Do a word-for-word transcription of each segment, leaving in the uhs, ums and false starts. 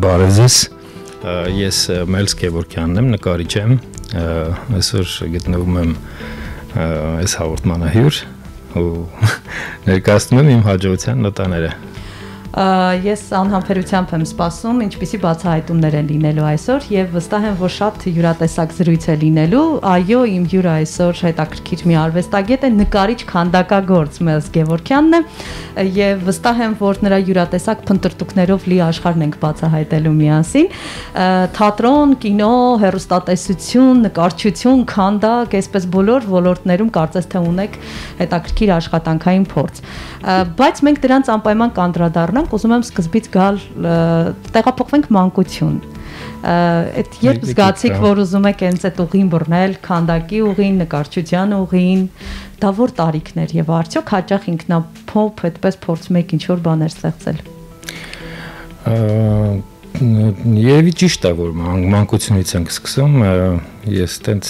Բարև ձեզ, ես Մելս Գևորգյանն եմ, նկարիչ եմ, այսօր գտնվում եմ այս հաղորդմանը հյուր ու ներկայացնում եմ իմ հաջողության նոտաները։ Ես անհամբերությամբ եմ սպասում, ինչպիսի բացահայտումներ են լինելու այսօր եւ վստահ եմ, որ շատ յուրատեսակ զրույց է լինելու։ Այո, իմ հյուրը այսօր հետաքրքիր մի արվեստագետ է, նկարիչ քանդակագործ Մելս Գևորգյանն է եւ վստահ եմ, որ նրա յուրատեսակ փնտրտուքներով լի աշխարհն ենք բացահայտելու միասին։ Թատրոն, կինո, հեռուստատեսություն, նկարչություն, քանդակ, այսպես բոլոր ոլորտներում կարծես թե ունեք հետաքրքիր աշխատանքային փորձ։ Բայց մենք դրանց անպայման կանդրադառնանք, ուզում եմ սկզբից գալ տեղափոխվենք մանկություն։ Այդ երբ զգացիք, որ ուզում եք հենց այդ ուղին բռնել, քանդակի ուղին, նկարչության ուղին, դա որ տարիքներ եւ արդյոք հաճախ ինքնափոփ այդպես փորձում եք ինչ որ բաներ ստեղծել։ Երևի ճիշտ է, որ մանկությունից ենք սկսում, ես տենց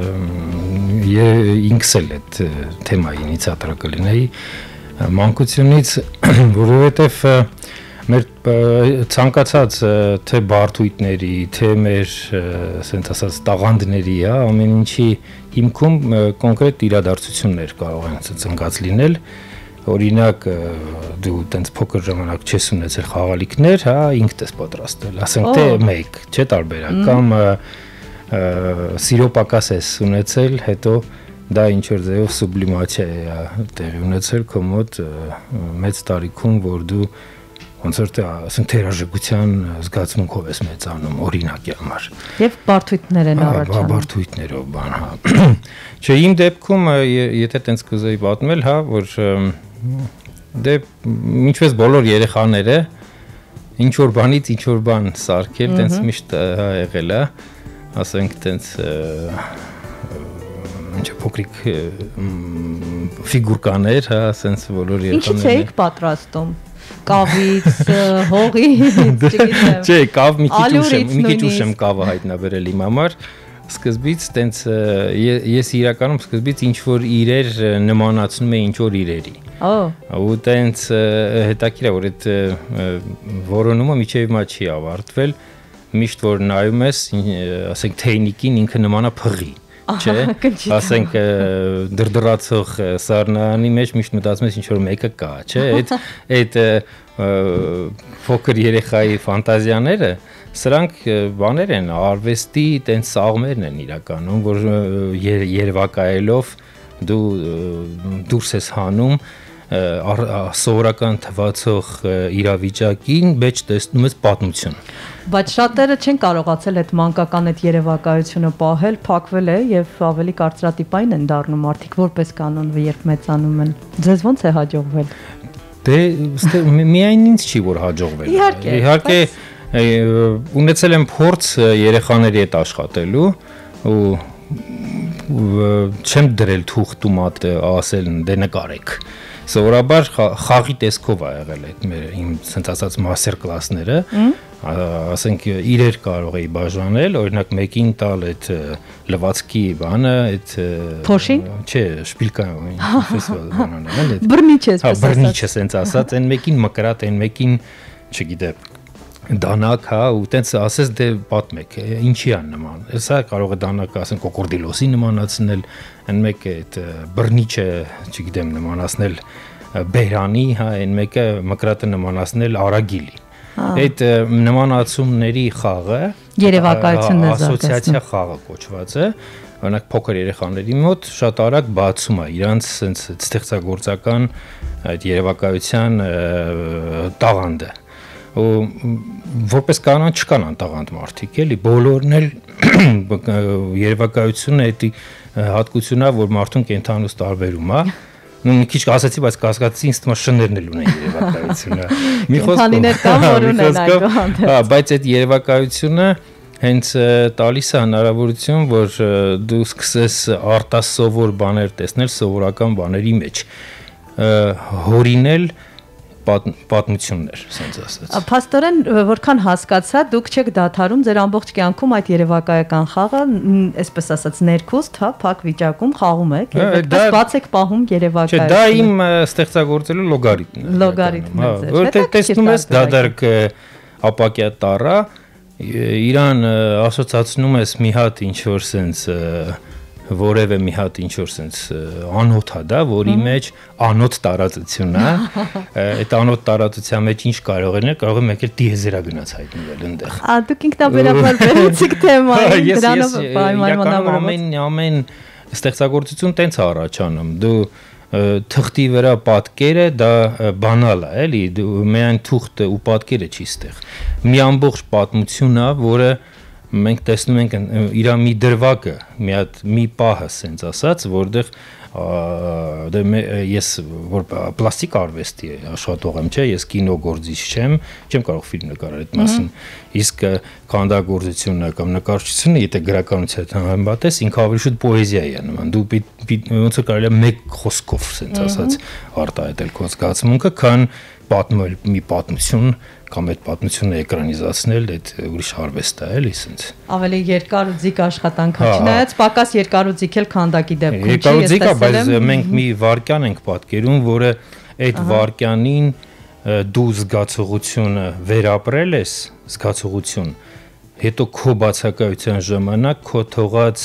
ինքս էլ այդ թեմայի ինիցիատորը կլինեի մանկությունից, որովհետև մեր ցանկացած թե բարդույթների, թե մեր, ասենք ասած, տաղանդների, հա, ամեն ինչի հիմքում կոնկրետ իրադարձություններ կարող են ծնկած լինել։ Օրինակ, դու տենց փոքր ժամանակ չես ունեցել խաղալիքներ, հա, ինքդ ես պատրաստել, ասենք թե մեկ, չէ՞ տարբերակ, կամ սիրո պակաս ես ունեցել, հետո դա ինչ-որ ձևով սուբլիմացիա է տեղի ունեցել քո մոտ մեծ տարիքում, որ դու ոնց որ թե ասենք թերաժողության զգացմունքով ես մեծանում օրինակի համար։ Եվ բարդույթներ են առաջանում։ Բարդույթներով բան, հա։ Չէ, իմ դեպքում, եթե տենց կուզեի պատմել, հա, որ դե ինչպես բոլոր երեխաները ինչ որ բանից ինչ որ բան սարքել, տենց միշտ հա եղել է, ասենք տենց ինչ փոքրիկ ֆիգուրկաներ, հա, ասենց բոլոր երեխաները։ Ինչից էիք պատրաստում։ Կավից, հողից, չգիտեմ։ Չէ, կավ մի քիչ ուշ եմ, մի քիչ ուշ եմ կավը հայտնաբերել իմ համար։ Սկզբից տենց ես իրականում սկզբից ինչ որ իրեր նմանացնում եմ ինչ որ իրերի։ Օ։ Ու տենց հետաքրքիր է, որ այդ որոնումը միջև հիմա չի ավարտվել։ Միշտ որ նայում ես, ասենք թեյնիկին ինքը նմանա փղի։ Չէ, ասենք դրդրացող սառնարանի մեջ միշտ մտածում ես ինչ որ մեկը կա, չէ, այդ այդ փոքր երեխայի ֆանտազիաները, սրանք բաներ են, արվեստի տենց սաղմերն են իրականում, որ երևակայելով դու դուրս ես հանում սովորական թվացող իրավիճակին մեջ տեսնում ես պատմություն։ Բայց շատերը չեն կարողացել այդ մանկական այդ երևակայությունը պահել, փակվել է եւ ավելի կարծրատիպային են դառնում մարդիկ որպես կանոն, երբ մեծանում են։ Ձեզ ո՞նց է հաջողվել։ Դե միայն ինձ չի որ հաջողվել։ Իհարկե ունեցել եմ փորձ երեխաների հետ աշխատելու ու չեմ դրել թուղթու մատ ասել դե նկարեք։ Սովորաբար խաղի տեսքով ա եղել այդ մեր իմ ասած ասած մաստեր կլասները, ասենք իրեր կարող էի բաժանել, օրինակ մեկին տալ այդ լվացքի բանը, այդ փոշին, չէ, շպիլկա, ինչպես բանան էլ այդ բռնիչ ես, հա, բռնիչ ես ասած ասած, այն մեկին մկրատ, այն մեկին, չգիտեմ, դանակ, հա, ու տենց ասես դե պատմեք, ինչի է նման։ Սա կարող է դանակը, ասենք կոկորդիլոսի նմանացնել, այն մեկը այդ բռնիչը, չգիտեմ, նմանացնել բերանի, հա, այն մեկը մկրատը նմանացնել արագիլի։ Այդ նմանացումների խաղը, երևակայությունն է ասոցիացիա խաղը կոչված է, օրինակ փոքր երեխաների մոտ շատ արագ բացում է իրանց sense ստեղծագործական այդ երևակայության տաղանդը։ Ու որպես կանոն չկան անտաղանդ մարդիկ, էլի բոլորն էլ երևակայությունը էդի հատկությունն է, որ մարդուն կենթանուց տարբերում է։ Նու մի քիչ ասացի, բայց կասկածի ինձ թվում է շներն էլ ունեն երևակայությունը։ Մի խոսքով կան, որ ունեն այդուհանդերձ։ Հա, բայց այդ երևակայությունը հենց տալիս է հնարավորություն, որ դու սկսես արտասովոր բաներ տեսնել սովորական բաների մեջ, հորինել պատմություններ, ասենց ասած։ Փաստորեն, որքան հասկացա, դուք չեք դադարում ձեր ամբողջ կյանքում այդ երևակայական խաղը, այսպես ասած, ներքուստ, հա, փակ վիճակում խաղում եք, եւ այդպես բաց եք պահում երևակայությունը։ Չէ, դա իմ ստեղծագործելու լոգարիթմն է։ Լոգարիթմն է։ Որտեղ տեսնում ես դադարք ապակյա տարա իրան ասոցացնում ես մի հատ ինչ որ sense որևէ մի հատ ինչ որ sense անոթ է դա, որի մեջ անոթ տարածություն է, այդ անոթ տարածության մեջ ինչ կարող է, կարող է մեկ էլ դիեզերա գնաց հայտնվել այնտեղ։ Ա դուք ինքնաբերաբար վերեցիք թեմային, դրանով պայմանավորված։ Ամեն ամեն ստեղծագործություն տենց է առաջանում։ Դու թղթի վրա պատկերը դա բանալ է, էլի, դու միայն թուղթը ու պատկերը չի ստեղ։ Մի ամբողջ պատմություն է, որը մենք տեսնում ենք իր մի դրվագը, մի հատ մի պահը, ասենց ասած, որտեղ դե ես որ պլաստիկ արվեստի աշխատող եմ, չէ, ես կինոգործիչ չեմ, չեմ կարող ֆիլմ նկարել այդ մասին։ Իսկ քանդակագործությունը կամ նկարչությունը, եթե գրականության համեմատես, ինքը ավելի շուտ պոեզիա է նման։ Դու ոնց որ կարելի է մեկ խոսքով, ասենց ասած, արտահայտել քո զգացմունքը, քան պատմել մի պատմություն կամ այդ պատմությունը էկրանիզացնել, այդ ուրիշ արվեստ է, էլի, ասենց։ Ավելի երկար ու ձիգ աշխատանք է, չնայած պակաս երկար ու ձիգ էլ քանդակի դեպքում չի, երկար ու ձիգ է, բայց մենք մի վարքյան ենք պատկերում, որը այդ վարքյանին դու զգացողությունը վերապրել ես, զգացողություն, հետո քո բացակայության ժամանակ քո թողած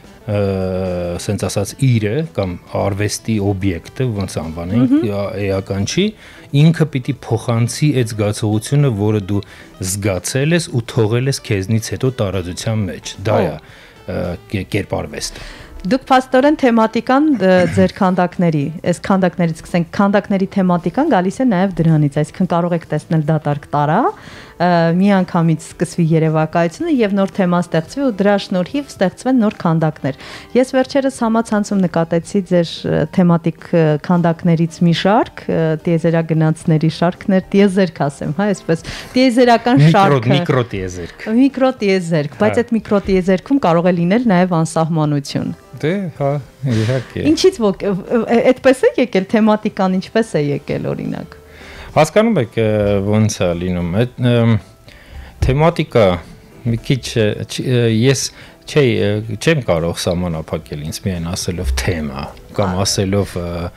ասենց ասած իրը կամ արվեստի օբյեկտը, ոնց անվանենք, էական չի, ինքը պիտի փոխանցի այդ զգացողությունը, որը դու զգացել ես ու թողել ես քեզնից հետո տարածության մեջ։ Դա է կերպարվեստը։ Դուք փաստորեն թեմատիկան ձեր քանդակների, այս քանդակներից սկսենք, քանդակների թեմատիկան գալիս է նաև դրանից, այսինքն կարող եք տեսնել դատարկ տարա, մի անգամից սկսվի երևակայությունը եւ նոր թեմա ստեղծվի ու դրա շնորհիվ ստեղծվեն նոր քանդակներ։ Ես վերջերս համացանցում նկատեցի ձեր թեմատիկ քանդակներից մի շարք, տիեզերագնացների շարքներ, տիեզերք ասեմ, հա, այսպես, տիեզերական շարքը, միկրոտիեզերք։ Միկրոտիեզերք, բայց այդ միկրոտիեզերքում կարող է լինել նաև անսահմանություն։ Դե, հա, իհարկե։ Ինչից այդպես է եկել թեմատիկան, ինչպես է եկել օրինակ։ Հասկանում եք ոնց է լինում, այդ թեմատիկա մի քիչ ես չեմ կարող սահմանափակել ինձ միայն ասելով թեմա կամ ասելով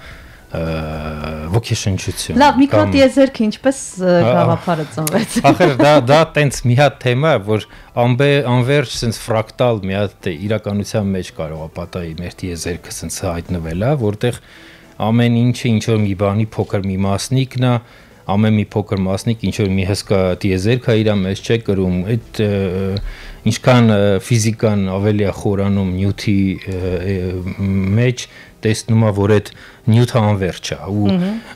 ոգեշնչություն։ Լավ, միկրոտիեզերքը ինչպես գաղափարը ծնվեց։ Ախր դա դա տենց մի հատ թեմա է, որ անverջ sense ֆրակտալ մի հատ իրականության մեջ կարող է պատահի մեր տիեզերքը sense հայտնվել է, որտեղ ամեն ինչը ինչ որ մի բանի փոքր մի մասնիկն է, ամեն մի փոքր մասնիկ ինչ որ մի հսկա տիեզերք է իր մեջ չէ կրում, այդ ինչքան ֆիզիկան ավելի է խորանում նյութի մեջ, տեսնում է, որ այդ նյութը անverջ է ու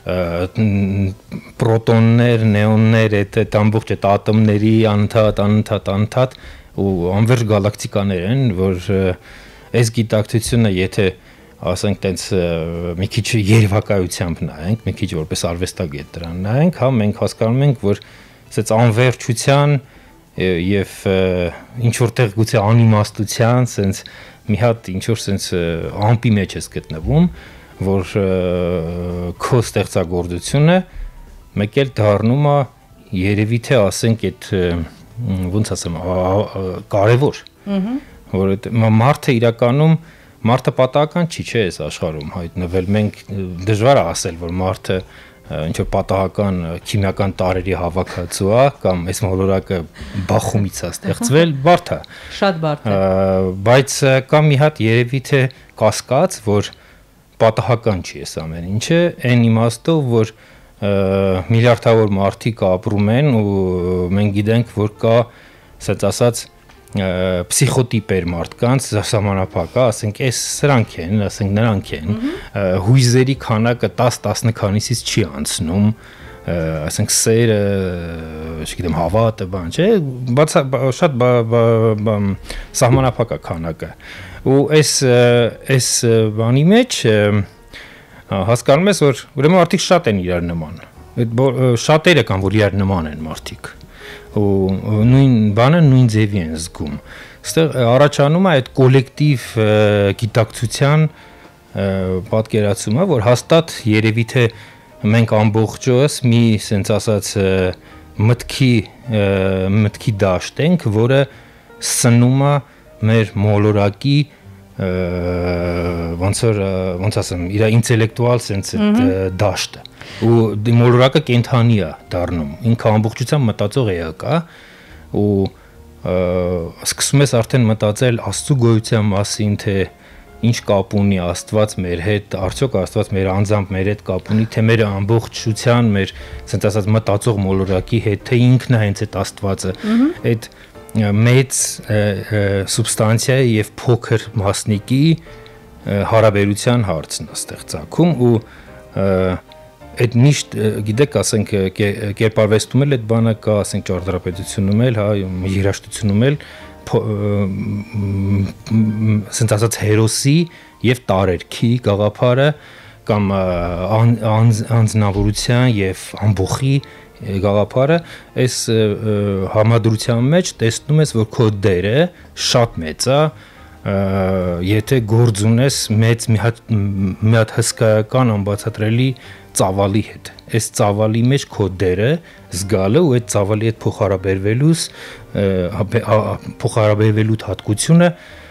պրոտոններ, նեոններ, այդ ամբողջ այդ ատոմների անընդհատ, անընդհատ, անընդհատ ու անverջ գալակտիկաներ են, որ այս գիտակցությունը եթե ասենք տենց մի քիչ երևակայությամբ նայենք, մի քիչ որպես արվեստագետ դրան նայենք, հա մենք հասկանում ենք, որ ասած անverջության եւ ինչ որտեղ գուցե անիմաստության, sense մի հատ ինչ որ sense ամպի մեջ ես գտնվում, որ քո ստեղծագործությունը մեկ էլ դառնում է երևի թե ասենք այդ ոնց ասեմ կարևոր, որ մարդը իրականում Մարդը պատահական չի, չէ, այս աշխարհում հայտնվել, մենք դժվար է ասել, որ մարդը ինչ որ պատահական քիմիական տարրերի հավաքածու է կամ այս մոլորակը բախումից է ստեղծվել, բարդ է։ Շատ բարդ է։ Բայց կա մի հատ երևի թե կասկած, որ պատահական չի այս ամեն ինչը, այն իմաստով, որ միլիարդավոր մարդիկ ապրում են ու մենք գիտենք, որ կա, ասած ասած պսիխոտիպեր մարդկանց սահմանափակ, ասենք, այս սրանք են, ասենք, նրանք են, հույզերի քանակը տաս տասնքանիսից չի անցնում, ասենք, սերը, չգիտեմ, հավատը, բան, չէ, շատ սահմանափակ է քանակը։ Ու այս այս բանի մեջ հասկանում ես, որ ուրեմն մարդիկ շատ են իրար նման։ Այդ շատերը կան, որ իրար նման են մարդիկ։ ու նույն բանը նույն ձևի են զգում։ Այստեղ առաջանում է այդ կոլեկտիվ գիտակցության պատկերացումը, որ հաստատ երևի թե մենք ամբողջովս մի sense ասած մտքի մտքի դաշտ ենք, որը սնում է մեր մոլորակի ոնց որ ոնց ասեմ, իր ինտելեկտուալ sense դաշտը։ ու մոլորակը կենթանի է դառնում, ինքը ամբողջությամբ մտածող էակ է ու սկսում ես արդեն մտածել Աստծո գոյության մասին, թե ինչ կապ ունի Աստված մեր հետ, արդյոք Աստված մեր անձամբ մեր հետ կապ ունի, թե մեր ամբողջության, մեր ասենց ասած մտածող մոլորակի հետ, թե ինքն է հենց այդ Աստվածը, այդ մեծ սուբստանցիայի եւ փոքր մասնիկի հարաբերության հարցն է ստեղ ցակում ու այդ միշտ գիտեք, ասենք կերպարվեստում էլ այդ բանը կա, ասենք ճարտարապետությունում էլ, հա, երաժշտությունում էլ ասենք ասած հերոսի եւ տարերքի գաղափարը կամ անձնավորության եւ ամբողջի գաղափարը այս համադրության մեջ տեսնում ես, որ քո դերը շատ մեծ է, եթե գործ ունես մեծ մի հատ մի հատ հսկայական անբացատրելի ծավալի հետ, այս ծավալի մեջ քո դերը զգալը ու այդ ծավալի հետ փոխհարաբերվելուս փոխհարաբերվելու հատկությունը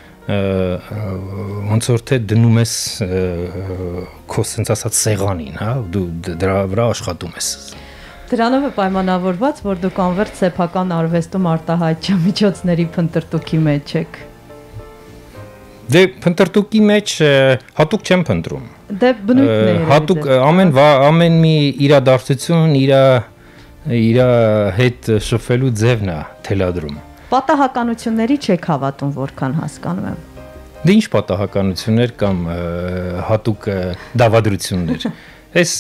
ոնց որ թե դնում ես քո sense ասած սեղանին, հա, դու դրա վրա աշխատում ես։ Դրանով է պայմանավորված, որ դուք անվերջ սեփական արվեստում արտահայտչա միջոցների փնտրտուքի մեջ եք։ Դե փնտրտուքի մեջ հատուկ չեմ փնտրում։ Դե բնույթն է։ Հատուկ ամեն ամեն մի իրադարձություն իր իր հետ շփվելու ձևն է թելադրում։ Պատահականությունների չեք հավատում, որքան հասկանում եմ։ Դե ինչ պատահականություններ կամ հատուկ դավադրություններ։ Այս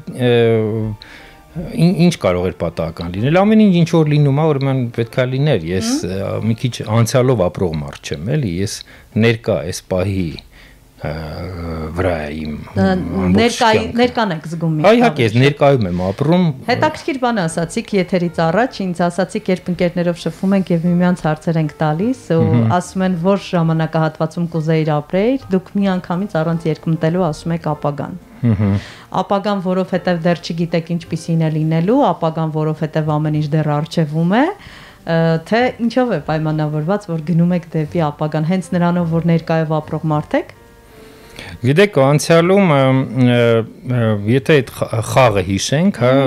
ինչ կարող էր պատահական լինել։ Ամեն ինչ ինչ որ լինում է, ուրեմն պետքա լիներ։ Ես մի քիչ անցյալով ապրող մարդ չեմ, էլի, ես ներկա այս պահի վրա իմ ներկան եք զգում մի։ Իհարկե, ես ներկայում եմ ապրում։ Հետաքրքիր բան ասացիք եթերից առաջ, ինձ ասացիք, երբ ընկերներով շփվում ենք եւ միմյանց հարցեր ենք տալիս, ու ասում են, որ ժամանակահատվածում կուզեիր ապրեիր, դուք միանգամից առանց երկմտելու ասում եք ապագան։ Ապագան, որովհետև դեռ չգիտեք ինչպիսին է լինելու, ապագան, որովհետև ամեն ինչ դեռ առջևում է, թե ինչով է պայմանավորված, որ գնում եք դեպի ապագան, հենց նրանով, որ ներկայով ապրող մարդ եք։ Գիտեք, անցյալում եթե այդ խաղը հիշենք, հա,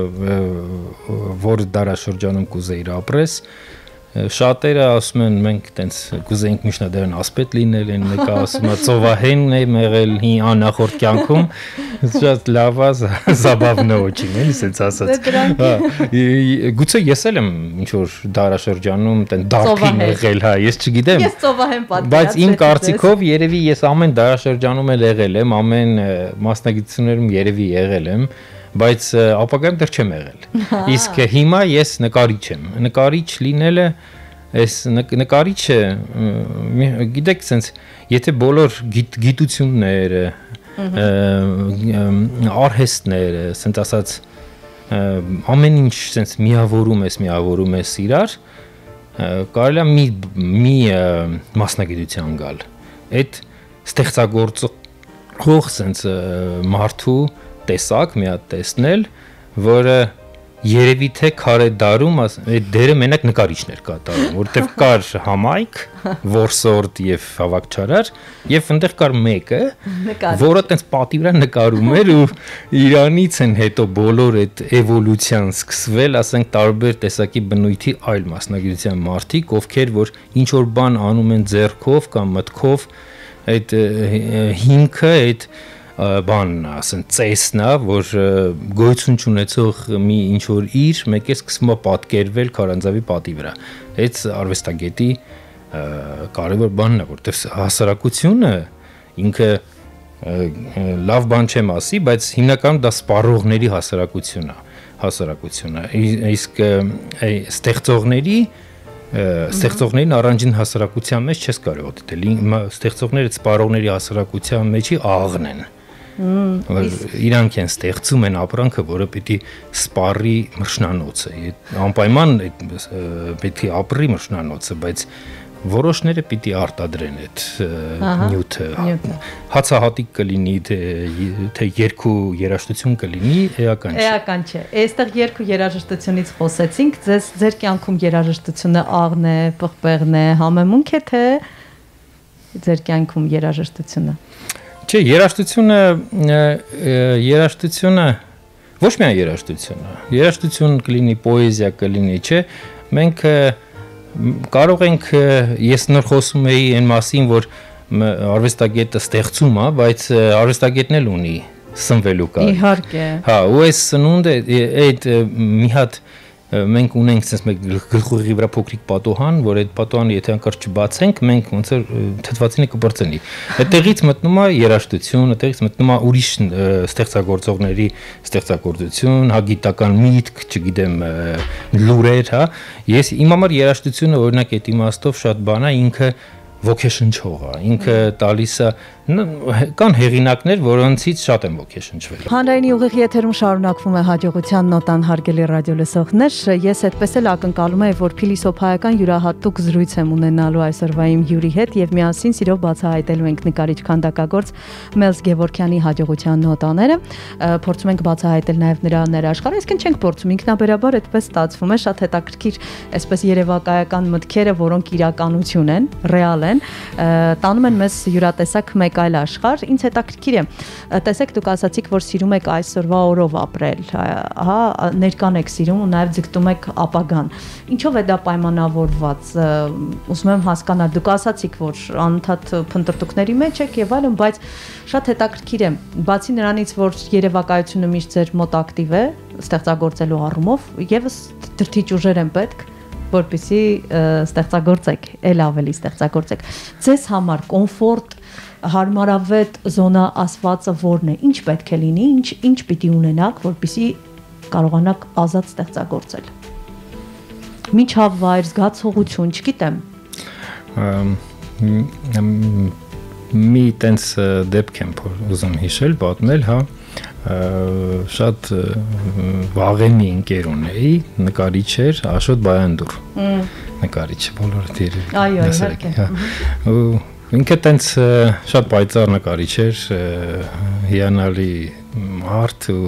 որ դարաշրջանում կուզեիր ապրես, շատերը ասում են մենք տենց կուզեինք միջնադարյան ասպետ լինել, են մեկը ասում է ծովահենն է եղել հին անախորդ կյանքում, շատ լավ է, զաբավնո очень, էլի ասենց ասած։ Հա, գուցե ես էլ եմ ինչ որ դարաշրջանում տեն դարբին եղել, հա, ես չգիտեմ։ Ես ծովահեն պատկերացրեցի։ Բայց իմ կարծիքով երևի ես ամեն դարաշրջանում էլ եղել եմ, ամեն մասնագիտություններում երևի եղել եմ, բայց ապագայում դեռ չեմ եղել։ Իսկ հիմա ես նկարիչ եմ։ Նկարիչ լինելը, այս նկարիչը, գիտեք, sense, եթե բոլոր գիտությունները, արհեստները, sense ասած, ամեն ինչ sense միավորում ես, միավորում ես իրար, կարելի է մի մի մասնագիտության գալ։ Այդ ստեղծագործող sense մարդու տեսակ մի հատ տեսնել, որը երևի թե քարե դարում այդ դերը մենակ նկարիչներ կատարում, որտեղ կար համայք, որսորդ եւ հավաքչարար, եւ այնտեղ կար մեկը, որը տենց պատի վրա նկարում էր ու իրանից են հետո բոլոր այդ էվոլյուցիան սկսվել, ասենք տարբեր տեսակի բնույթի այլ մասնագիտության մարդիկ, ովքեր որ ինչ որ բան անում են ձեռքով կամ մտքով, այդ հիմքը այդ բանն է, ասենք ծեսն է, որ գոյություն չունեցող մի ինչ որ իր մեկ է սկսում է պատկերվել քարանձավի պատի վրա։ Այդ արվեստագետի կարևոր բանն է, որտեղ հասարակությունը ինքը լավ բան չեմ ասի, բայց հիմնականում դա սպառողների հասարակություն է, հասարակությունը։ Իսկ ստեղծողների ստեղծողներին առանձին հասարակության մեջ չես կարող դիտել։ Ստեղծողները սպառողների հասարակության մեջի աղն են։ Իրանք են ստեղծում են ապրանքը, որը պիտի սպառի մրշնանոցը։ Անպայման պետք է ապրի մրշնանոցը, բայց որոշները պիտի արտադրեն այդ նյութը։ Հացահատիկ կլինի, թե երկու երաժշտություն կլինի, էական չէ։ Էական չէ։ Այստեղ երկու երաժշտությունից խոսեցինք, ձեզ ձեր կյանքում երաժշտությունը աղն է, պղպեղն է, համեմունք է, թե ձեր կյանքում երաժշտությունը։ Չէ, երաժշտությունը երաժշտությունը Ոչ միայն երաժշտությունը, երաժշտություն կլինի, պոեզիա կլինի, չէ, մենք կարող ենք, ես նոր խոսում էի այն մասին, որ արվեստագետը ստեղծում է, բայց արվեստագետն էլ ունի սնվելու կար։ Իհարկե։ Հա, ու այս սնունդը այդ մի հատ մենք ունենք sense մեկ գլխուղի վրա փոքրիկ պատոհան, որ այդ պատոհանը եթե անկարծ չբացենք, մենք ոնց որ թթվածինը կբրծնի։ Այդտեղից մտնում է երաժշտություն, այդտեղից մտնում է ուրիշ ստեղծագործողների ստեղծագործություն, հա գիտական միտք, չգիտեմ, լուրեր, հա։ Ես իմ համար երաժշտությունը օրինակ այդ իմաստով շատ բան է, ինքը ոգեշնչող է, ինքը տալիս է կան հեղինակներ, որոնցից շատ եմ ոգեշնչվել։ Հանրայինի ուղիղ եթերում շարունակվում է հաջողության նոտան, հարգելի ռադիոլսողներ, ես այդպես էլ ակնկալում եմ, որ փիլիսոփայական յուրահատուկ զրույց եմ ունենալու այսօրվա իմ հյուրի հետ եւ միասին սիրով բացահայտելու ենք նկարիչ քանդակագործ Մելս Գևորգյանի հաջողության նոտաները, փորձում ենք բացահայտել նաեւ նրա ներաշխարհը, այսինքն չենք փորձում, ինքնաբերաբար այդպես ստացվում է, շատ հետաքրքիր այսպես երևակայական մտքերը, որոնք իրականություն են, ռեալ են, տանում են մեզ յուրատեսակ մեկ այլ աշխարհ, ինձ հետաքրքիր է, տեսեք դուք ասացիք, որ սիրում եք այսօրվա օրով ապրել, հա, ներկան եք սիրում ու նաև ձգտում եք ապագան։ Ինչով է դա պայմանավորված, ուզում եմ հասկանալ, դուք ասացիք, որ անընդհատ փնտրտուքների մեջ եք եւ այլն, բայց շատ հետաքրքիր է, բացի նրանից, որ երևակայությունը միշտ ձեր մոտ ակտիվ է, ստեղծագործելու առումով, եւս դրթիչ ուժեր են պետք, որպեսզի ստեղծագործեք, ել ավելի ստեղծագործեք։ Ձեզ համար կոմֆորտ հարմարավետ զոնա ասվածը որն է, ինչ պետք է լինի, ինչ ինչ պիտի ունենաք, որպեսզի կարողանաք ազատ ստեղծագործել։ Միջավայր, զգացողություն, չգիտեմ։ Մի տենց դեպք եմ ուզում հիշել, պատմել, հա, շատ վաղեմի ընկեր ունեի, նկարիչ էր, Աշոտ Բայանդուր։ Նկարիչ, բոլորը դերը։ Այո, իհարկե։ Ու ինքը տենց շատ պայծառ նկարիչ էր, հիանալի մարդ ու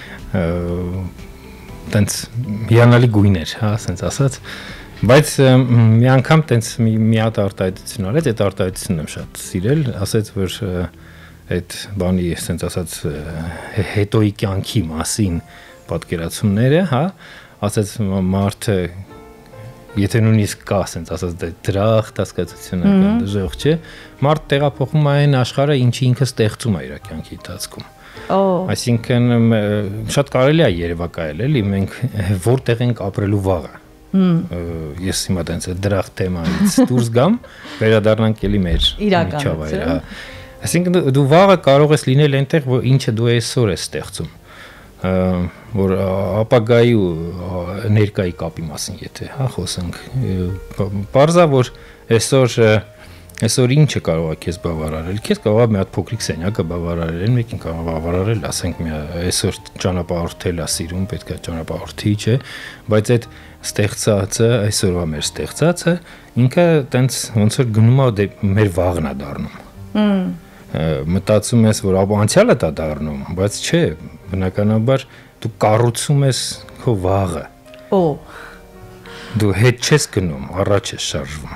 տենց հիանալի գույն էր, հա, ասենց ասած, բայց մի անգամ տենց մի հատ արտահայտություն արեց, այդ արտահայտությունն եմ շատ սիրել, ասեց, որ այդ բանի, ասենց ասած, հետոյի կյանքի մասին պատկերացումները, հա, ասեց մարդը եթե նույնիսկ կա, ասենց ասած, դրախտ հասկացությունը կամ դժոխք չէ, մարդ տեղափոխում է այն աշխարհը, ինչի ինքը ստեղծում է իր կյանքի ընթացքում։ Այսինքն շատ կարելի է երևակայել, էլի մենք որտեղ ենք ապրելու վաղը։ Ես հիմա տենց դրախտ թեմայից դուրս գամ, վերադառնանք էլի մեր միջավայրը։ Այսինքն դու վաղը կարող ես լինել այնտեղ, որ ինչը դու այսօր ես ստեղծում, որ ապագայի ու ներկայի կապի մասին եթե, հա, խոսենք, պարզա, որ այսօր այսօր ինչը կարող է քեզ բավարարել, քեզ կարող է մի հատ փոքրիկ սենյակը բավարարել, մեկին կարող է բավարարել, ասենք մի այսօր ճանապարհորդել է սիրում, պետք է ճանապարհորդի, չէ, բայց այդ ստեղծածը, այսօրվա մեր ստեղծածը, ինքը տենց ոնց որ գնում է մեր վաղն է դառնում։ Մտածում ես, որ անցյալը դա դառնում, բայց չէ, բնականաբար դու կառուցում ես քո վաղը։ Օ։ Դու հետ չես գնում, առաջ ես շարժվում։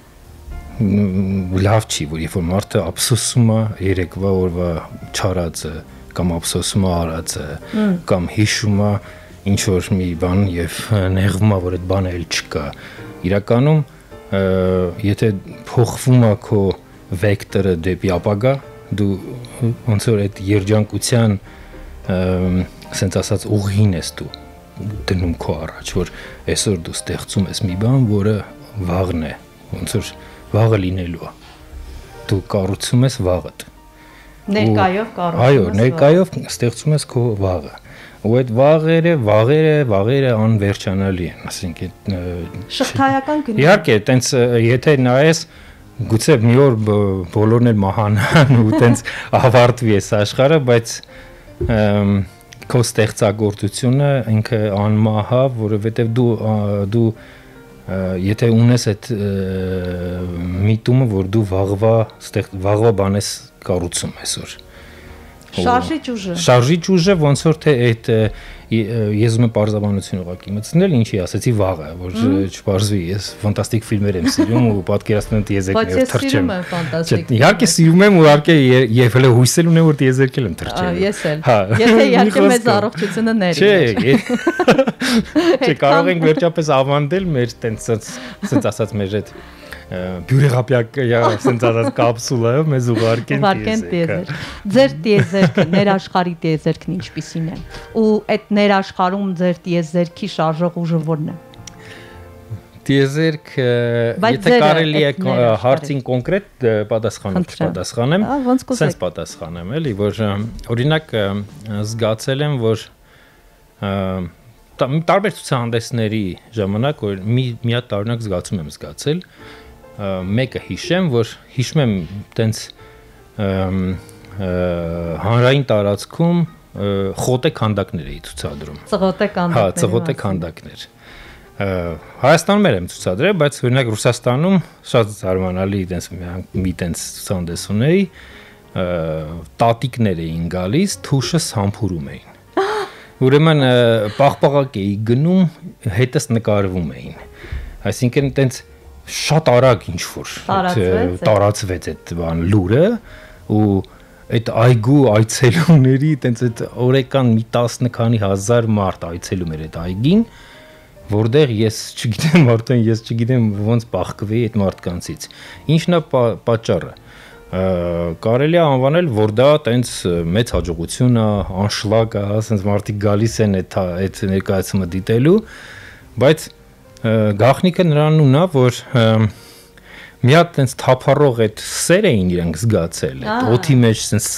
Լավ չի, որ երբ որ մարդը ափսոսում է երեկվա օրվա չարածը, կամ ափսոսում է արածը, կամ հիշում է ինչ որ մի բան եւ նեղվում է, որ այդ բանը էլ չկա։ Իրականում, եթե փոխվում է քո վեկտորը դեպի ապագա, դու ոնց որ այդ երջանկության ասենց ասած ուղին ես դու դնում քո առաջ, որ այսօր դու ստեղծում ես մի բան, որը վաղն է, ոնց որ վաղը լինելու է։ Դու կառուցում ես վաղդ։ Ներկայով կառուցում ես։ Այո, ներկայով ստեղծում ես քո վաղը։ Ու այդ վաղերը, վաղերը, վաղերը անվերջանալի են, ասենք շղթայական գնա։ Իհարկե, տենց եթե նայես գուցե մի օր բոլորն էլ մահանան ու տենց ավարտվի այս աշխարհը, բայց քո ստեղծագործությունը ինքը անմահա, որովհետև դու դու եթե ունես այդ միտումը, որ դու վաղվա վաղվա բան ես կառուցում այսօր, Շարժիչ ուժը։ Շարժիչ ուժը ոնց որ թե այդ ես ուզում եմ պարզաբանություն ուղղակի մտցնել, ինչի ասեցի վաղը, որ չբարձվի, ես ֆանտաստիկ ֆիլմեր եմ սիրում ու պատկերացնում եմ տիեզերքներ թռչեմ։ Իհարկե սիրում եմ ու իհարկե եւ հələ հույսել ունեմ որ տիեզերքել եմ թռչել։ Ես էլ։ Եթե իհարկե մեծ առողջությունը ների։ Չէ, չէ, կարող ենք վերջապես ավանդել մեր տենց սենց ասած մեր այդ բյուրեղապյակ я սենց ասած կապսուլը մեզ ուղարկեն տիեզերք։ Ձեր տիեզերքը, ներաշխարհի տիեզերքն ինչպիսին է։ Ու այդ ներաշխարհում ձեր տիեզերքի շարժող ուժը որն է։ Տիեզերք, եթե կարելի է հարցին կոնկրետ պատասխանել, պատասխանեմ, սենց պատասխանեմ, էլի, որ օրինակ զգացել եմ, որ տարբեր ցուցահանդեսների ժամանակ որ մի մի հատ տարօրինակ զգացում եմ զգացել մեկը հիշեմ որ հիշում եմ տենց հանրային տարածքում խոտե քանդակներ էի ցուցադրում ծղոտե քանդակներ հա ծղոտե քանդակներ Հայաստանում եմ ցուցադրել բայց օրինակ Ռուսաստանում շատ զարմանալի տենց մի տենց ցուցահանդես ունեի տատիկներ էին գալիս թուշը սամփուրում էին Ուրեմն պաղպաղակ էի գնում, հետս նկարվում էին։ Այսինքն տենց շատ արագ ինչ որ տարածվեց այդ բան լուրը ու այդ այգու այցելուների տենց այդ օրեկան մի տասը քանի հազար մարդ այցելում էր այդ այգին, որտեղ ես չգիտեմ արդեն ես չգիտեմ ոնց բախկվեի այդ մարդկանցից։ Ինչն է պատճառը։ Կարելի է անվանել, որ դա տենց մեծ հաջողություն է, անշլակ է, ասենց մարդիկ գալիս են այդ այդ ներկայացումը դիտելու, բայց գաղտնիքը նրանում է, որ մի հատ տենց թափառող այդ սեր էին իրենք զգացել, այդ օդի մեջ տենց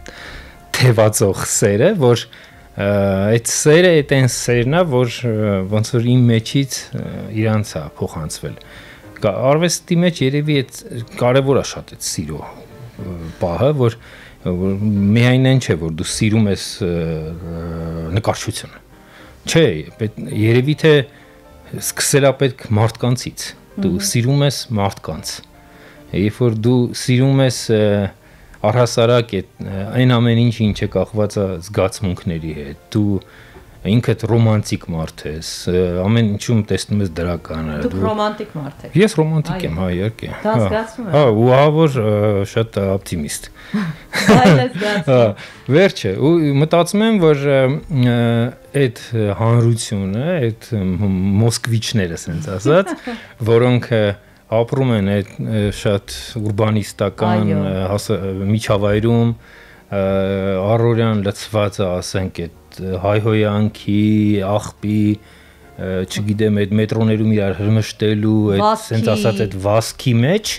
թևածող սերը, որ այդ սերը այդ այն սերն է, որ ոնց որ իմ մեջից իրանց է փոխանցվել։ Արվեստի մեջ երևի այդ կարևոր է շատ այդ սիրո պահը, որ միայն այն չէ, որ դու սիրում ես նկարչությունը։ Չէ, երևի թե սկսելա պետք մարդկանցից։ Դու սիրում ես մարդկանց։ Երբ որ դու սիրում ես առհասարակ այն ամեն ինչ ինչ է կախված զգացմունքների հետ, դու ինքդ ռոմանտիկ մարդ ես, ամեն ինչում տեսնում ես դրականը։ Դուք ռոմանտիկ մարդ եք։ Ես ռոմանտիկ եմ, հա, իհարկե։ Դա զգացում եմ։ Հա, ու հա որ շատ օպտիմիստ։ Այլ ես զգացում։ Վերջը, ու մտածում եմ, որ այդ հանրությունը, այդ մոսկվիչները, ասենց ասած, որոնք ապրում են այդ շատ ուրբանիստական միջավայրում, առօրյան լցված է, ասենք, այդ հայհոյանքի, աղբի, չգիտեմ, այդ մետրոներում իրար հրմշտելու, այդ սենց ասած այդ վասքի մեջ,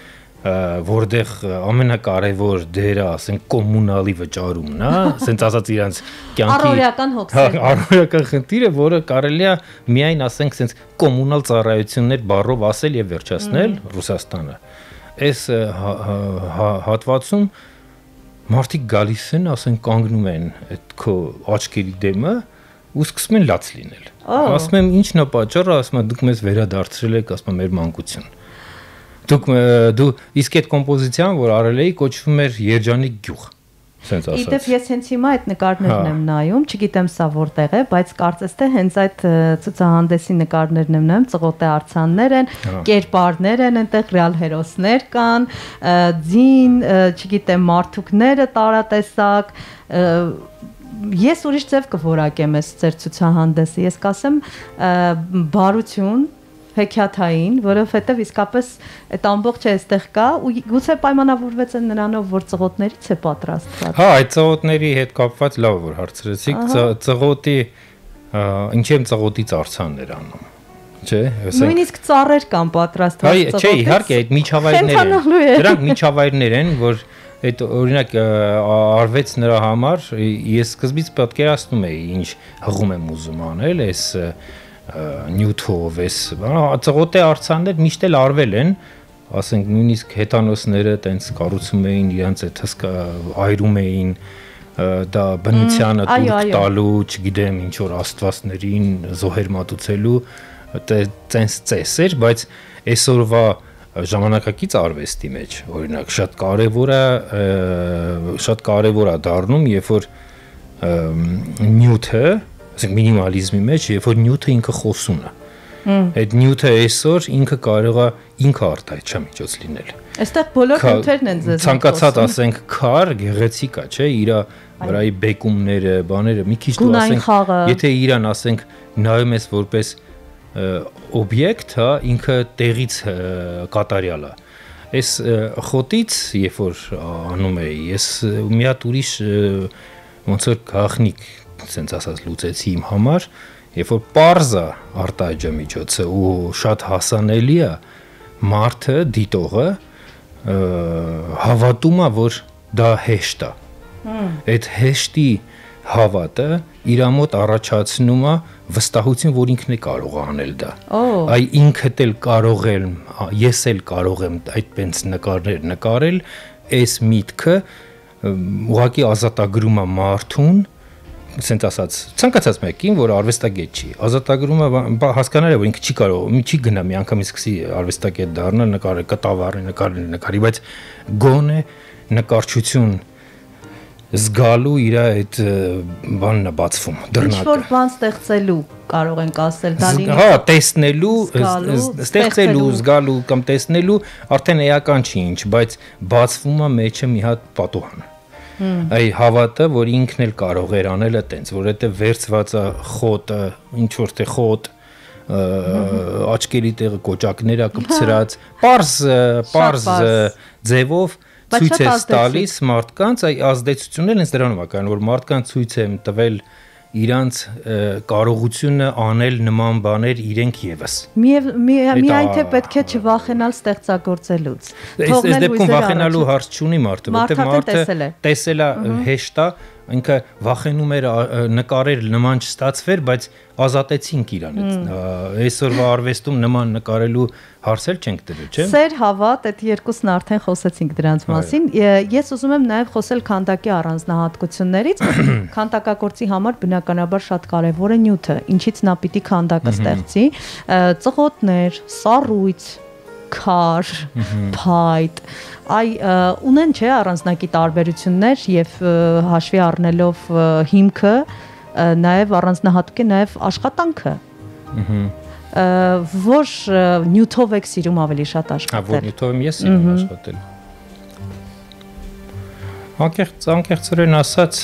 որտեղ ամենակարևոր դերը, ասենք, կոմունալի վճարումն է, սենց ասած իրանց կյանքի առօրյական հոգսերը, առօրյական խնդիրը, որը կարելի է միայն, ասենք, սենց կոմունալ ծառայություններ բառով ասել եւ վերջացնել Ռուսաստանը։ Այս հատվածում մարդիկ գալիս են, ասենք կանգնում են այդ քո աչքերի դեմը ու սկսում են լաց լինել։ Ասում եմ ինչն է պատճառը, ասում եմ դուք մեզ վերադարձրել եք, ասում եմ մեր մանկություն։ Դուք դու իսկ այդ կոմպոզիցիան, որ արել էի, կոչվում էր Երջանիկ գյուղ։ Սենց ասած։ Իդեպ ես հենց հիմա այդ նկարներն եմ նայում, չգիտեմ սա որտեղ է, բայց կարծես թե հենց այդ ցուցահանդեսի նկարներն եմ նայում, ծղոտե արձաններ են, կերպարներ են, այնտեղ ռեալ հերոսներ կան, ձին, չգիտեմ, մարդուկները տարատեսակ, ես ուրիշ ձև կորակեմ այս ձեր ցուցահանդեսը, ես կասեմ բարություն հեքիաթային, որովհետև իսկապես այդ ամբողջը այստեղ կա ու գուցե պայմանավորվեց են նրանով, որ ծղոտներից է պատրաստված։ Հա, այդ ծղոտների հետ կապված լավ որ հարցրեցիք, ծղոտի ինչի եմ ծղոտից արձաններ անում։ Չէ, նույնիսկ ծառեր կան պատրաստված ծղոտից։ Չէ, իհարկե, այդ միջավայրներ են։ Դրանք միջավայրներ են, որ այդ օրինակ արվեց նրա համար, ես սկզբից պատկերացնում էի, ինչ հղում եմ ուզում անել, այս նյութով էս ծղոտե արձաններ միշտ էլ արվել են, ասենք նույնիսկ հեթանոսները տենց կառուցում էին իրանց այդ հսկա այրում էին դա բնությանը տուր տալու, չգիտեմ ինչ որ աստվածներին զոհեր մատուցելու տենց ծես էր, բայց այսօրվա ժամանակակից արվեստի մեջ, օրինակ, շատ կարևոր է շատ կարևոր է դառնում, երբ որ նյութը, ասենք մինիմալիզմի մեջ, երբ որ նյութը ինքը խոսուն է։ Այդ նյութը այսօր ինքը կարող է ինքը արտահայտչամիջոց լինել։ Այստեղ բոլոր քններն են ձեզ։ Ցանկացած ասենք քար, գեղեցիկ է, չէ՞, իր վրայի բեկումները, բաները, մի քիչ դու ասենք, եթե իրան ասենք նայում ես որպես օբյեկտ, հա, ինքը տեղից կատարյալ է։ Այս խոտից, երբ որ անում էի, ես մի հատ ուրիշ ոնց որ գաղտնիք, ասենց ասած, լուծեցի իմ համար, երբ որ պարզ է արտահայտչամիջոցը ու շատ հասանելի է, մարդը, դիտողը հավատում է, որ դա հեշտ է։ Այդ հեշտի հավատը իր մոտ առաջացնում է վստահություն, որ ինքն է կարող անել դա։ Այ ինքդ էլ կարող եմ, ես էլ կարող եմ այդպես նկարներ նկարել, այս միտքը ուղղակի ազատագրում է մարդուն, ասենց ասած, ցանկացած մեկին, որ արվեստագետ չի, ազատագրում է հասկանալ է, որ ինքը չի կարող, մի չի գնա մի անգամ սկսի արվեստագետ դառնալ, նկարել, կտավառի, նկարել, նկարի, բայց գոնե նկարչություն զգալու իր այդ բանն է բացվում, դռնակը։ Ինչ-որ բան ստեղծելու կարող ենք ասել, դա լինի։ Հա, տեսնելու, ստեղծելու, զգալու կամ տեսնելու արդեն էական չի ինչ, բայց բացվում է մեջը մի հատ պատուհան։ Այ հավատը, որ ինքն էլ կարող էր անել այտենց, որովհետև վերցված է խոտը, ինչ որ թե խոտ, աչքերի տեղը կոճակներ է կպցրած, պարզ, պարզ ձևով ցույց է տալիս մարդկանց, այ ազդեցությունն էլ հենց դրանով է կան, որ մարդկանց ցույց եմ տվել իրանց կարողությունը անել նման բաներ իրենք եւս։ Միայն թե պետք է չվախենալ ստեղծագործելուց։ Այս դեպքում վախենալու հարց չունի մարդը, որտեղ մարդը տեսել է հեշտ է, ինքը վախենում էր նկարել նման չստացվեր, բայց ազատեցինք իրանից։ Այսօրվա արվեստում նման նկարելու հարցեր չենք դրել, չէ՞։ Սեր, հավատ, այդ երկուսն արդեն խոսեցինք դրանց մասին։ Ես ուզում եմ նաև խոսել քանդակի առանձնահատկություններից։ Քանդակագործի համար բնականաբար շատ կարևոր է նյութը, ինչից նա պիտի քանդակը ստեղծի։ Ծղոտներ, սառույց, քար, փայտ, այ ունեն չէ առանձնակի տարբերություններ եւ հաշվի առնելով հիմքը, նաեւ առանձնահատուկ է նաեւ աշխատանքը։ Որ նյութով եք սիրում ավելի շատ աշխատել։ Հա, որ նյութով եմ ես սիրում աշխատել։ Անկեղծ, անկեղծորեն ասած,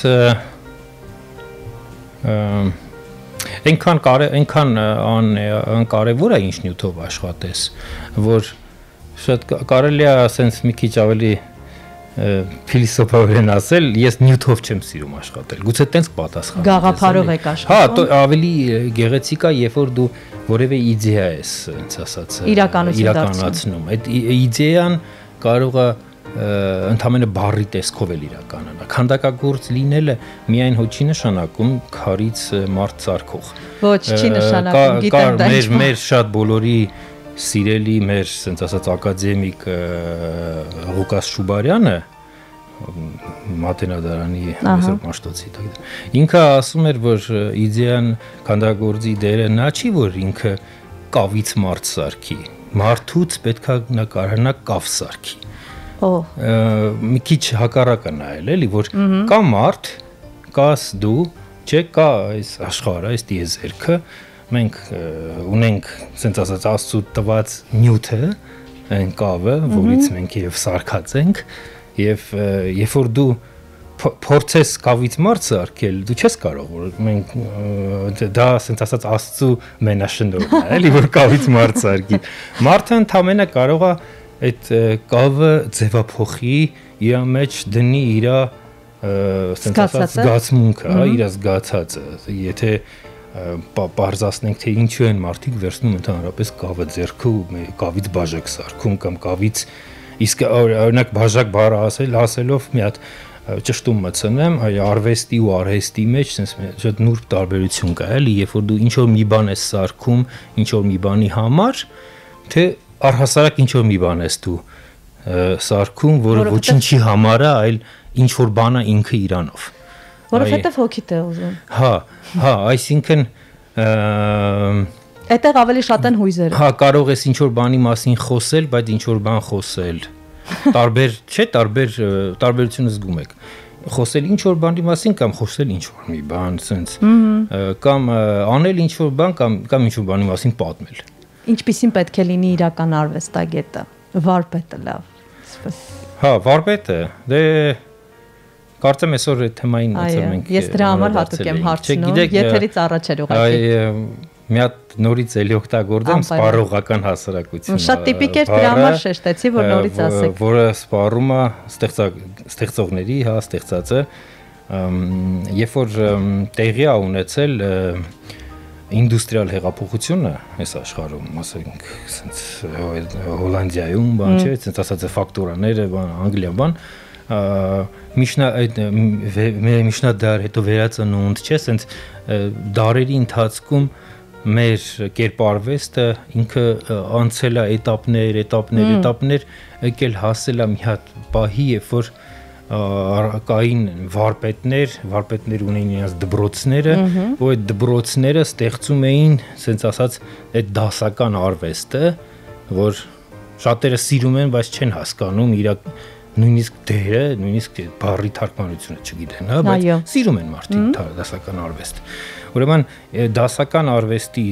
այնքան այնքան անկարևոր է ինչ նյութով աշխատես, որ շատ կարելի է ասենց մի քիչ ավելի փիլիսոփայորեն ասել, ես նյութով չեմ սիրում աշխատել։ Գուցե տենց պատասխան։ Գաղափարով եք աշխատում։ Հա, ավելի գեղեցիկ է, երբ որ դու որևէ իդեա ես, ասենց ասած, իրականացնում։ Այդ իդեան կարող է ընդամենը բառի տեսքով էլ իրականանա։ Քանդակագործ լինելը միայն հո չի նշանակում քարից մարդ ծարքող։ Ոչ, չի նշանակում, գիտեմ դա։ Մեր մեր շատ բոլորի սիրելի մեր, ասենց ասած, ակադեմիկ Ղուկաս Շուբարյանը, Մատենադարանի այսօր Մաշտոցի տակ, ինքը ասում էր, որ իդեան քանդակագործի դերը նա չի, որ ինքը կավից մարդ սարքի, մարդուց պետք է նա կարողանա կավ սարքի։ Մի քիչ հակառակը նայել, էլի, որ կա մարդ, կաս դու, չէ, կա այս աշխարհը, այս տիեզերքը, մենք ունենք, ասենց ասած, Աստծո տված նյութը, այն կավը, որից մենք եւ սարքած ենք, եւ երբ որ դու փորձես կավից մարդ սարքել, դու չես կարող, որ մենք դա, ասենց ասած, Աստծո մենաշնորհն է, էլի, որ կավից մարդ սարքի։ Մարդը ընդամենը կարող է այդ կավը ձևափոխի, իր մեջ դնի իր, ասենց ասած, զգացմունքը, իր զգացածը, եթե պարզացնենք, թե ինչու են մարդիկ վերցնում ընդհանրապես կավը ձեռքը ու կավից բաժակ սարքում կամ կավից, իսկ օրինակ բաժակ բառը ասել, ասելով մի հատ ճշտում մտցնեմ, արվեստի ու արհեստի մեջ շատ նուրբ տարբերություն կա, էլի, երբ որ դու ինչ որ մի բան ես սարքում, ինչ որ մի բանի համար, թե առհասարակ ինչ որ մի բան ես դու սարքում, որը ոչինչի համար է, այլ ինչ որ բան է ինքը իրանով։ Որովհետև հոգիդ է ուզում։ Հա, հա, այսինքն Այդտեղ ավելի շատ են հույզերը։ Հա, կարող ես ինչ որ բանի մասին խոսել, բայց ինչ որ բան խոսել։ Տարբեր, չէ, տարբեր տարբերությունը զգում եք։ Խոսել ինչ որ բանի մասին կամ խոսել ինչ որ մի բան, sense կամ անել ինչ որ բան կամ կամ ինչ որ բանի մասին պատմել։ Ինչպիսին պետք է լինի իրական արվեստագետը, վարպետը լավ։ Հա, վարպետը, դե կարծեմ այսօր այդ թեմային ասում ենք։ Ես դրա համար հատուկ եմ հարցնում, եթերից առաջ էր ուղղակի։ Այ մի հատ նորից էլի օգտագործեմ սպառողական հասարակություն։ Շատ տիպիկ էր դրա համար շեշտեցի, որ նորից ասեք։ Որը սպառում է ստեղծողների, հա, ստեղծածը, երբ որ տեղի է ունեցել ինդուստրիալ հեղափոխությունը այս աշխարհում, ասենք, ասենց Հոլանդիայում, բան չէ, ասենց ասած է ֆակտորաները, բան, Անգլիա, բան, միշնա այդ միշնադար, հետո վերածնունդ, չէ, ասենց դարերի ընթացքում մեր կերպարվեստը ինքը անցել է էտապներ, էտապներ, էտապներ, եկել հասել է մի հատ պահի, երբ որ կային վարպետներ, վարպետներ ունեին իրենց դպրոցները, ու այդ դպրոցները ստեղծում էին, ասենց ասած, այդ դասական արվեստը, որ շատերը սիրում են, բայց չեն հասկանում իր նույնիսկ դերը, նույնիսկ բառի թարգմանությունը չգիտեն, հա, բայց սիրում են մարդիկ դասական արվեստ։ Ուրեմն դասական արվեստի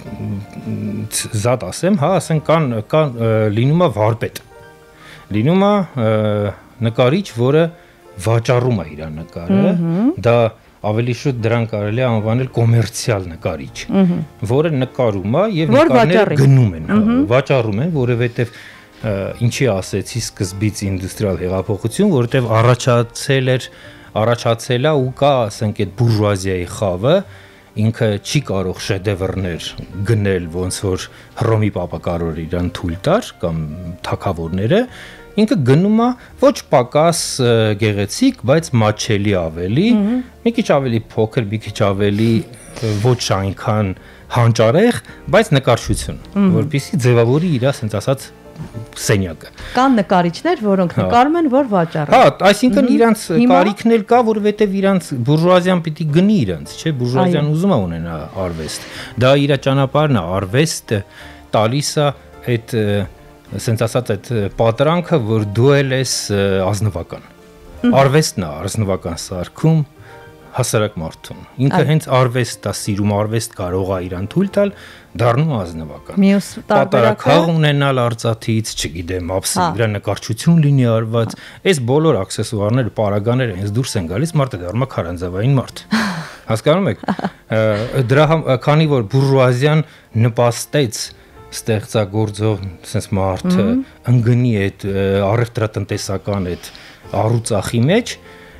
զատ ասեմ, հա, ասենք կան կան լինում է վարպետ։ Լինում է նկարիչ, որը վաճառում է իր նկարը, դա ավելի շուտ դրան կարելի է անվանել կոմերցիալ նկարիչ, որը նկարում է եւ նկարները գնում են, վաճառում են, որովհետեւ ինչի ասեցի սկզբից ինդուստրիալ հեղափոխություն, որովհետև առաջացել էր, առաջացել է ու կա, ասենք, այդ բուրժուազիայի խավը, ինքը չի կարող շեդևրներ գնել, ոնց որ Հռոմի պապը կարող իրան թույլ տար կամ թագավորները, ինքը գնում է ոչ պակաս գեղեցիկ, բայց մատչելի ավելի, մի քիչ ավելի փոքր, մի քիչ ավելի ոչ այնքան հանճարեղ, բայց նկարչություն, որպեսզի ձևավորի իր, ասենց ասած, սենյակը։ Կան նկարիչներ, որոնք նկարում են, որ վաճառեն։ Հա, այսինքն իրանց կարիքն էլ կա, որովհետև իրանց բուրժուազիան պիտի գնի իրանց, չէ՞, բուրժուազիան ուզում է ունենա արվեստ։ Դա իր ճանապարհն է, արվեստը տալիս է այդ, ասենց ասած, այդ պատրանքը, որ դու ես ազնվական։ Արվեստն է ազնվական սարքում հասարակ մարդուն։ Ինքը հենց արվեստ է սիրում, արվեստ կարող է իրան թույլ տալ, դառնում ազնվական։ Մյուս տարբերակը ունենալ արծաթից, չգիտեմ, ապսի դրա նկարչություն լինի արված, այս բոլոր աքսեսուարները, պարագաները հենց դուրս են գալիս, մարդը դառնում է քարանձավային մարդ։ Հասկանում եք։ Դրա քանի որ բուրժուազիան նպաստեց ստեղծագործող sense մարդը ընկնի այդ առևտրատնտեսական այդ առուծախի մեջ,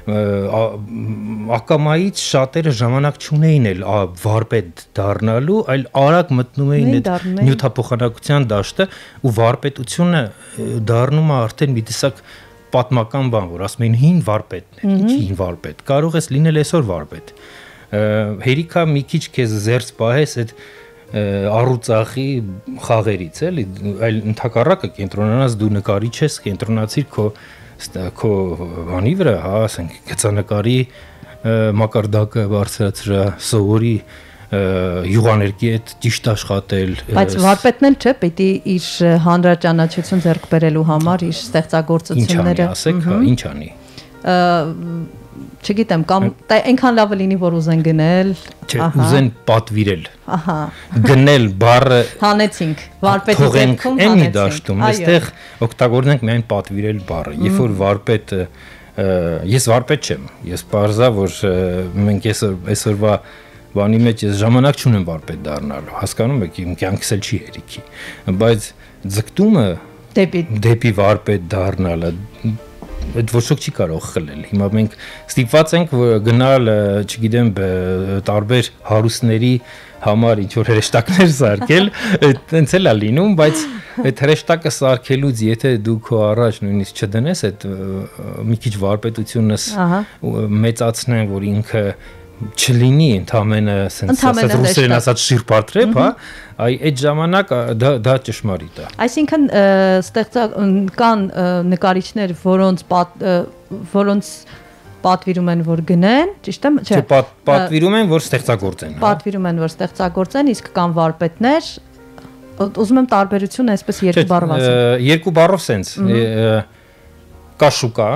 ակամայից շատերը ժամանակ չունեին էլ վարպետ դառնալու, այլ արագ մտնում էին այդ նյութափոխանակության դաշտը ու վարպետությունը դառնում է արդեն մի տեսակ պատմական բան, որ ասում էին հին վարպետներ, ինչ հին վարպետ, կարող ես լինել այսօր վարպետ։ Հերիքա մի քիչ քեզ զերծ պահես այդ առուծախի խաղերից, էլի, այլ ընդհակառակը կենտրոնանաս դու նկարիչ ես, կենտրոնացիր քո քո բանի վրա, հա, ասենք, գծանկարի մակարդակը բարձրացրա, սովորի յուղաներկի հետ ճիշտ աշխատել։ Բայց վարպետն էլ չէ, պիտի իր հանրաճանաչություն ձեռք բերելու համար իր ստեղծագործությունները։ Ինչ անի, ասեք, հա, ինչ անի։ Չգիտեմ, կամ այնքան լավը լինի, որ ուզեն գնել, չէ, ուզեն պատվիրել։ Ահա։ Գնել բառը հանեցինք, վարպետի դեպքում հանեցինք։ Էնի դաշտում, այստեղ օգտագործենք միայն պատվիրել բառը։ Երբ որ վարպետը, ես վարպետ չեմ, ես բարձա, որ մենք այսօրվա բանի մեջ ես ժամանակ չունեմ վարպետ դառնալու, հասկանում եք, իմ կյանքս էլ չի հերիքի, բայց ձգտումը դեպի վարպետ դառնալը այդ ոչ ոք չի կարող խլել։ Հիմա մենք ստիպված ենք գնալ, չգիտեմ, տարբեր հարուստների համար ինչ որ հրեշտակներ սարքել, այդտենց էլ է լինում, բայց այդ հրեշտակը սարքելուց եթե դու քո առաջ նույնիսկ չդնես այդ մի քիչ վարպետությունս մեծացնեն, որ ինքը չլինի ընդամենը sense ասած ռուսերեն ասած շիրպարտրեպ, հա, այ այդ ժամանակ դա դա ճշմարիտ է։ Այսինքն ստեղծական նկարիչներ, որոնց որոնց պատվիրում են որ գնեն, ճիշտ է, չէ։ Չէ, պատվիրում են որ ստեղծագործեն։ Պատվիրում են որ ստեղծագործեն, իսկ կան վարպետներ, ուզում եմ տարբերություն այսպես երկու բառով ասեմ։ Երկու բառով sense կա շուկա,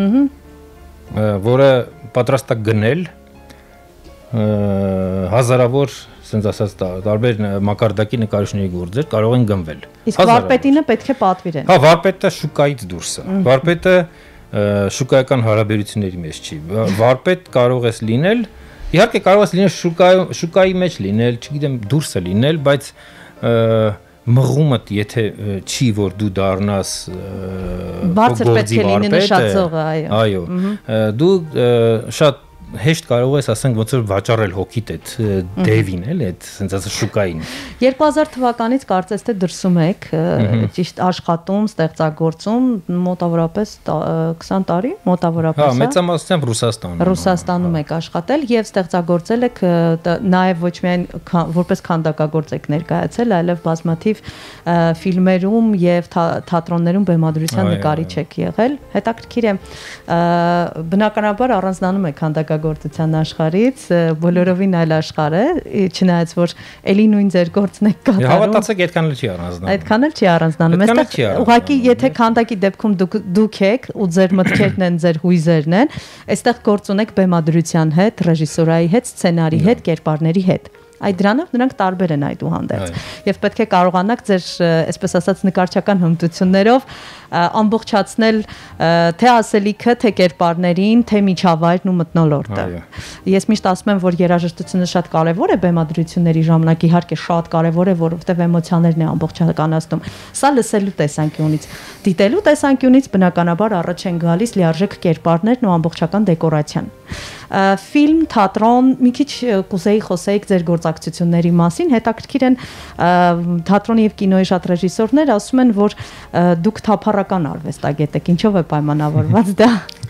որը պատրաստ է գնել հազարավոր, ասենց ասած, տարբեր մակարդակի նկարիչների գործեր կարող են գնվել։ Իսկ վարպետինը պետք է պատվիրեն։ Հա, վարպետը շուկայից դուրս է։ Վարպետը շուկայական հարաբերությունների մեջ չի։ Վարպետ կարող ես լինել, իհարկե կարող ես լինել շուկայի շուկայի մեջ լինել, չգիտեմ, դուրսը լինել, բայց մղումը եթե չի որ դու դառնաս բարձր պետք է լինի նշածողը, այո։ Այո։ Դու շատ հեշտ կարող ես ասենք ոնց որ վաճառել հոգիդ այդ դևին, էլի, այդ ասենց ասած շուկային։ երկու հազար թվականից կարծես թե դրսում եք, ճիշտ աշխատում, ստեղծագործում, մոտավորապես քսան տարի, մոտավորապես։ Հա, մեծամասնությամբ Ռուսաստանում։ Ռուսաստանում եք աշխատել եւ ստեղծագործել եք նաեւ ոչ միայն որպես քանդակագործ եք ներկայացել, այլև բազմաթիվ ֆիլմերում եւ թատրոններում բեմադրության նկարիչ եք եղել։ Հետաքրքիր է, բնականաբար առանձնանում եք քանդակագործության աշխարհից, բոլորովին այլ աշխարհ է, չնայած որ էլի նույն ձեր գործն եք կատարում։ Հավատացեք, այդքան էլ չի առանձնանում։ Այդքան էլ չի առանձնանում։ Այստեղ ուղղակի եթե քանդակի դեպքում դուք դուք եք ու ձեր մտքերն են, ձեր հույզերն են, այստեղ գործ ունեք բեմադրության հետ, ռեժիսորայի հետ, սցենարի հետ, կերպարների հետ։ Այդ դրանով նրանք տարբեր են այդուհանդերձ եւ պետք է կարողանաք ձեր այսպես ասած նկարչական հմտություններով ամբողջացնել թե ասելիքը, թե կերպարներին, թե միջավայրն ու մթնոլորտը։ Ես միշտ ասում եմ, որ երաժշտությունը շատ կարևոր է բեմադրությունների ժամանակ, իհարկե շատ կարևոր է, որովհետեւ էմոցիաներն է ամբողջականացնում։ Սա լսելու տեսանկյունից, դիտելու տեսանկյունից բնականաբար առաջ են գալիս լիարժեք կերպարներն ու ամբողջական դեկորացիան։ Ֆիլմ, թատրոն, մի քիչ կուզեի խոսեիք ձեր գործակցությունների մասին, հետաքրքիր են թատրոնի եւ կինոյի շատ ռեժիսորներ ասում են, որ դուք թափառական արվեստագետ եք, ինչով է պայմանավորված դա։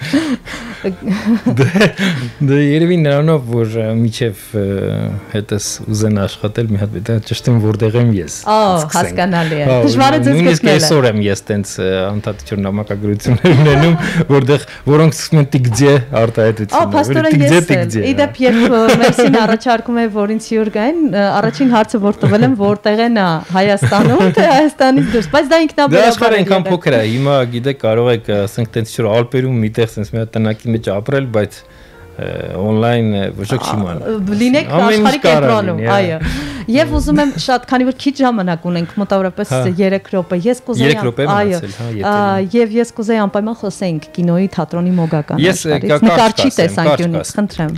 Դե երևի նրանով, որ միջև հետս ուզեն աշխատել, մի հատ դա ճշտում որտեղ եմ ես։ Ահա, հասկանալի է։ Դժվար է ձեզ գտնել։ Նույնիսկ այսօր եմ ես տենց անդադիչոր նամակագրություններ ունենում, որտեղ որոնք սկսում են տիգձե արտահայտությունը։ Իդեպ երբ Մերսին առաջարկում է, որ ինձ հյուր գային, առաջին հարցը որ տվել եմ, որտեղ է նա, Հայաստանում, թե Հայաստանից դուրս, բայց դա ինքնաբերաբար է։ Դա աշխարհը այնքան փոքր է, հիմա գիտեք կարող եք, ասենք տենց ինչ-որ Ալպերում միտեղ sense մի հատ տնակի մեջ ապրել, բայց on-line ոչ ոք չի ման։ Լինեք աշխարհի կենտրոնում, այո։ Եվ ուզում եմ շատ, քանի որ քիչ ժամանակ ունենք, մոտավորապես երեք րոպե, ես կուզեի, այո, եւ ես կուզեի անպայման խոսեինք կինոյի, թատրոնի մոգական աշխարհից, նկարչի տեսանկյունից, խնդրեմ։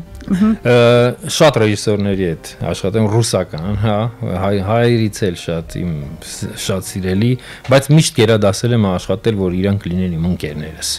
Շատ ռեժիսորների հետ աշխատեմ, ռուսական, հա, հայերից էլ շատ իմ շատ սիրելի, բայց միշտ գերադասել եմ աշխատել, որ իրանք լինեն իմ ընկերներս։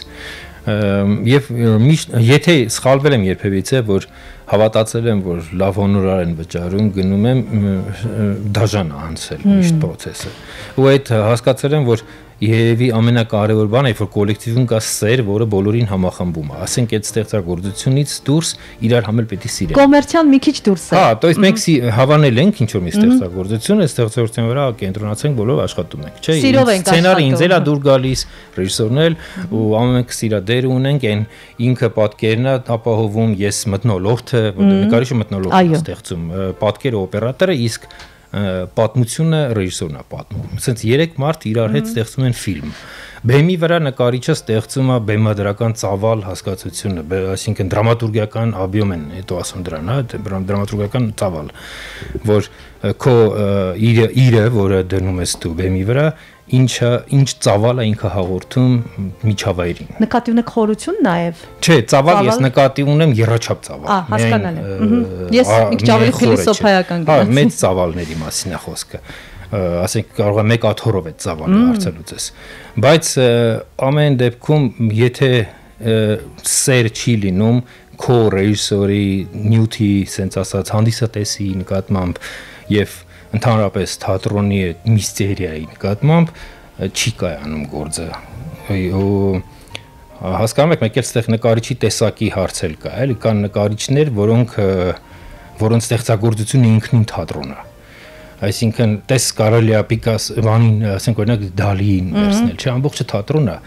Եվ միշտ եթե սխալվել եմ երբևիցե, որ հավատացել եմ, որ լավ հոնորար են վճարում, գնում եմ դաժան անցել միշտ process-ը։ Ու այդ հասկացել եմ, որ Երևի ամենակարևոր բանը, որ կոլեկտիվում կա սեր, որը բոլորին համախմբում է։ Ասենք այդ ստեղծագործությունից դուրս իրար համել պետք է սիրեն։ Կոմերցիան մի քիչ դուրս է։ Հա, то есть մենք հավանել ենք ինչ որ մի ստեղծագործություն, այդ ստեղծագործության վրա կենտրոնացենք, բոլորով աշխատում ենք, չէ՞։ Սցենարը ինձ էլա դուր գալիս, ռեժիսորն էլ, ու ամեն մեկս իր դեր ունենք, այն ինքը պատկերն է ապահովում, ես մթնոլորտը, որտեղ նկարիչը մթնոլորտ է ստեղծում, պատկերը օպերատորը, իսկ պատմությունը ռեժիսորն է պատմում։ Ասենց երեք մարդ իրար հետ ստեղծում են ֆիլմ։ Բեմի վրա նկարիչը ստեղծում է բեմադրական ծավալ հասկացությունը, այսինքն դրամատուրգիական աբյոմ են, հետո ասում դրան, հա, դրամատուրգիական ծավալ, որ քո իրը, իրը, որը դնում ես դու բեմի վրա, ինչը ինչ ծավալ է ինքը հաղորդում միջավայրին։ Նկատի ունեք խորություն նաև։ Չէ, ծավալ ես նկատի ունեմ եռաչափ ծավալ։ Ահա, հասկանալի է։ Ես մի քիչ ավելի փիլիսոփայական գնացի։ Հա, մեծ ծավալների մասին է խոսքը։ Ասենք կարող է մեկ աթոռով այդ ծավալը հարցելուց ես։ Բայց ամեն դեպքում, եթե սեր չի լինում քո ռեժիսորի նյութի, ասենց ասած, հանդիսատեսի նկատմամբ եւ ընդհանրապես թատրոնի միստերիայի նկատմամբ չի կայանում գործը։ Հասկանում եք, մեկ էլ ստեղ նկարիչի տեսակի հարց էլ կա, էլի կան նկարիչներ, որոնք որոնց ստեղծագործությունը ինքնին թատրոն է։ Այսինքն տես կարելի է Պիկասոյին, ասենք օրինակ Դալիին վերցնել, չէ, ամբողջը թատրոն է,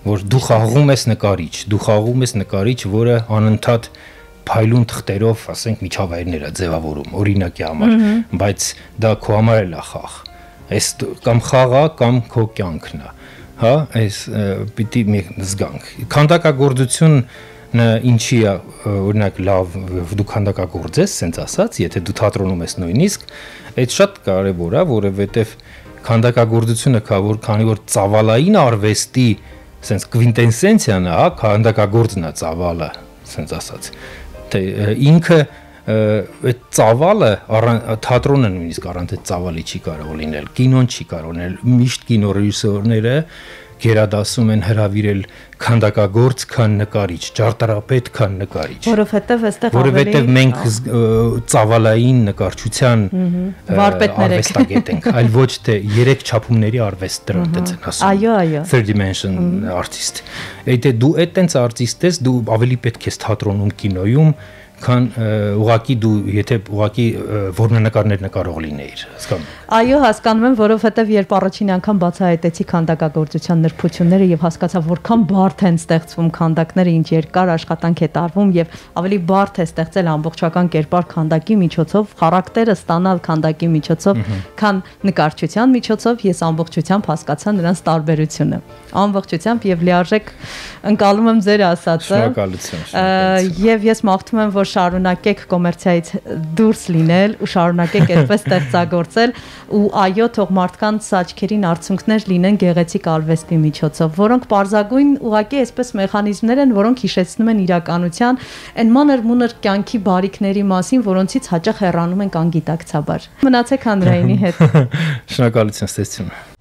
որ դու խաղում ես նկարիչ, դու խաղում ես նկարիչ, որը անընդհատ փայլուն թղթերով, ասենք, միջավայրներ է ձևավորում, օրինակի համար, բայց դա քո համար էլ է խաղ։ Այս կամ խաղա, կամ քո կյանքն է, հա, այս պիտի մի զգանք։ Քանդակագործությունը ինչի է, օրինակ, լավ, դու քանդակագործ ես, ասենց ասած, եթե դու թատրոնում ես նույնիսկ, այդ շատ կարևոր է, որովհետև քանդակագործությունը կա, որ քանի որ ծավալային արվեստի, ասենց կվինտեսենցիան է, հա, քանդակագործն է ծավալը, ասենց ասած։ Թե ինքը այդ ծավալը թատրոնը նույնիսկ առանց այդ ծավալի չի կարող լինել, կինոն չի կարող լինել, միշտ կինոռեժիսորները գերադասում են հրավիրել քանդակագործ, քան նկարիչ, ճարտարապետ, քան նկարիչ։ Որովհետև այստեղ Որովհետև մենք ծավալային նկարչության արվեստագետ ենք, այլ ոչ թե երեք չափումների արվեստ դրան տենց են ասում։ Այո, այո։ Third dimension artist։ Եթե դու այդ տենց արտիստ ես, դու ավելի պետք ես թատրոնում, կինոյում, քան ուղակի դու եթե ուղակի որմնանկարներ նկարող լինեիր, հասկանում։ Այո, հասկանում եմ, որովհետև երբ առաջին անգամ բացահայտեցի քանդակագործության նրբությունները եւ հասկացա, որքան բարդ են ստեղծվում քանդակները, ինչ երկար աշխատանք է տարվում եւ ավելի բարդ է ստեղծել ամբողջական կերպար քանդակի միջոցով, խարակտերը ստանալ քանդակի միջոցով, քան նկարչության միջոցով, ես ամբողջությամբ հասկացա նրանց տարբերությունը։ Ամբողջությամբ եւ լիարժեք ընկալում եմ ձեր ասածը։ Շնորհակալություն։ Եվ ես մաղթում եմ, որ շարունակեք կոմերցիայից դուրս լինել ու շարունակեք այդպես ստեղծագործել ու այո, թող մարդկանց աչքերին արցունքներ լինեն գեղեցիկ արվեստի միջոցով, որոնք պարզագույն ուղղակի այսպես մեխանիզմներ են, որոնք հիշեցնում են իրականության այն մանր-մունր կյանքի բարիքների մասին, որոնցից հաճախ հեռանում ենք անգիտակցաբար։ Մնացեք Անդրեյնի հետ։ Շնորհակալություն, ստեցություն։